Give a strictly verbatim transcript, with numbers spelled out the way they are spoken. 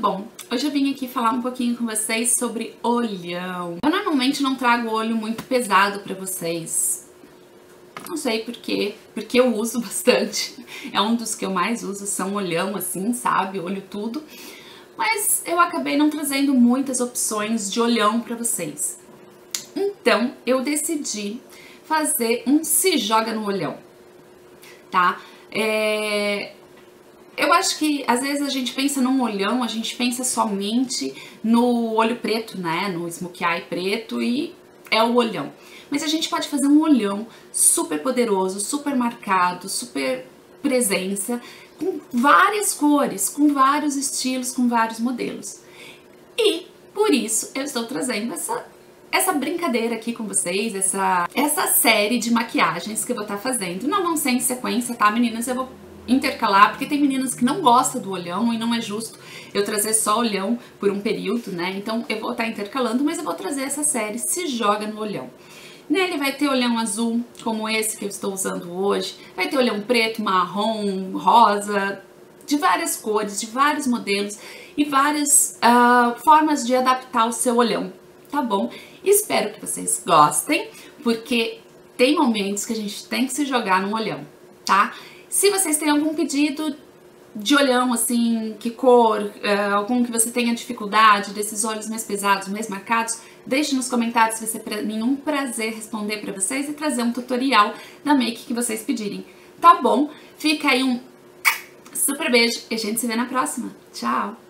bom? Hoje eu vim aqui falar um pouquinho com vocês sobre olhão. Eu normalmente não trago olho muito pesado pra vocês. Não sei porquê, porque eu uso bastante. É um dos que eu mais uso, são olhão assim, sabe? Olho tudo. Mas eu acabei não trazendo muitas opções de olhão pra vocês. Então eu decidi fazer um se joga no olhão, tá? É... Eu acho que às vezes a gente pensa num olhão, a gente pensa somente no olho preto, né? No smokey eye preto e é o olhão. Mas a gente pode fazer um olhão super poderoso, super marcado, super presença, com várias cores, com vários estilos, com vários modelos. E por isso eu estou trazendo essa, essa brincadeira aqui com vocês, essa, essa série de maquiagens que eu vou estar fazendo. Não vão ser em sequência, tá, meninas? Eu vou intercalar, porque tem meninas que não gostam do olhão e não é justo eu trazer só olhão por um período, né? Então eu vou estar intercalando, mas eu vou trazer essa série Se Joga no Olhão. Nele vai ter olhão azul, como esse que eu estou usando hoje, vai ter olhão preto, marrom, rosa, de várias cores, de vários modelos e várias uh, formas de adaptar o seu olhão, tá bom? Espero que vocês gostem, porque tem momentos que a gente tem que se jogar no olhão, tá? Se vocês têm algum pedido de olhão, assim, que cor, uh, algum que você tenha dificuldade, desses olhos mais pesados, mais marcados, deixe nos comentários, vai ser pra mim um prazer responder pra vocês e trazer um tutorial da make que vocês pedirem, tá bom? Fica aí um super beijo e a gente se vê na próxima. Tchau!